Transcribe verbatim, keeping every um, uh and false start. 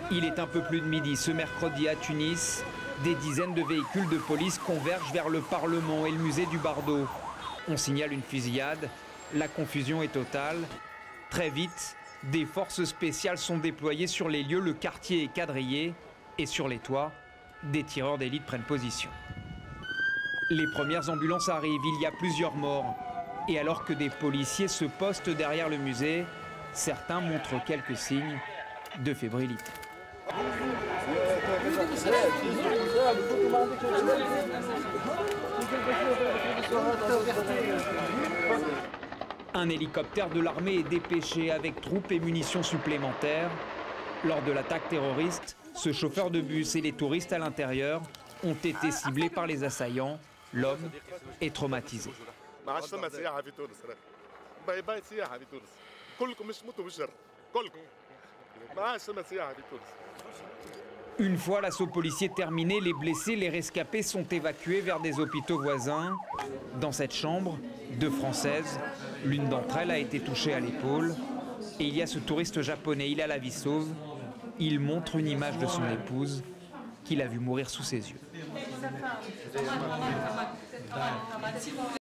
Il est un peu plus de midi ce mercredi à Tunis. Des dizaines de véhicules de police convergent vers le Parlement et le musée du Bardo. On signale une fusillade. La confusion est totale. Très vite, des forces spéciales sont déployées sur les lieux. Le quartier est quadrillé. Et sur les toits, des tireurs d'élite prennent position. Les premières ambulances arrivent. Il y a plusieurs morts. Et alors que des policiers se postent derrière le musée, certains montrent quelques signes de fébrilité. Un hélicoptère de l'armée est dépêché avec troupes et munitions supplémentaires. Lors de l'attaque terroriste, ce chauffeur de bus et les touristes à l'intérieur ont été ciblés par les assaillants. L'homme est traumatisé. Une fois l'assaut policier terminé, les blessés, les rescapés sont évacués vers des hôpitaux voisins. Dans cette chambre, deux Françaises, l'une d'entre elles a été touchée à l'épaule. Et il y a ce touriste japonais, il a la vie sauve. Il montre une image de son épouse qu'il a vu mourir sous ses yeux.